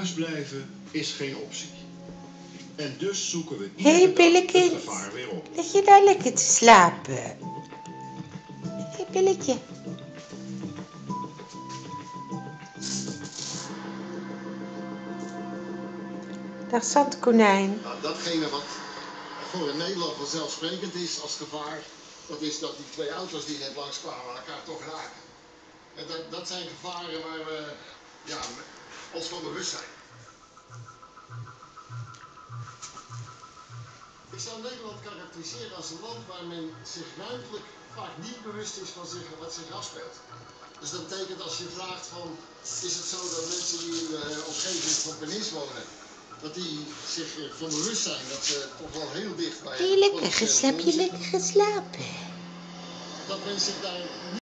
Thuis blijven is geen optie. En dus zoeken we Hé, iedere dag Pillekind. het gevaar weer op. Lig je daar lekker te slapen? Hé, Pilletje. Dag, zandkonijn. Nou, datgene wat voor een Nederland vanzelfsprekend is als gevaar, dat is dat die twee auto's die net langskwamen elkaar toch raken. En dat zijn gevaren waar we ons van bewust zijn. Ik zou Nederland karakteriseren als een land waar men zich ruimtelijk vaak niet bewust is van wat zich afspeelt. Dus dat betekent als je vraagt van, is het zo dat mensen die in de omgeving van Pernis wonen, dat die zich van bewust zijn dat ze toch wel heel dicht bij Heb je lekker geslapen? Dat mensen zich daar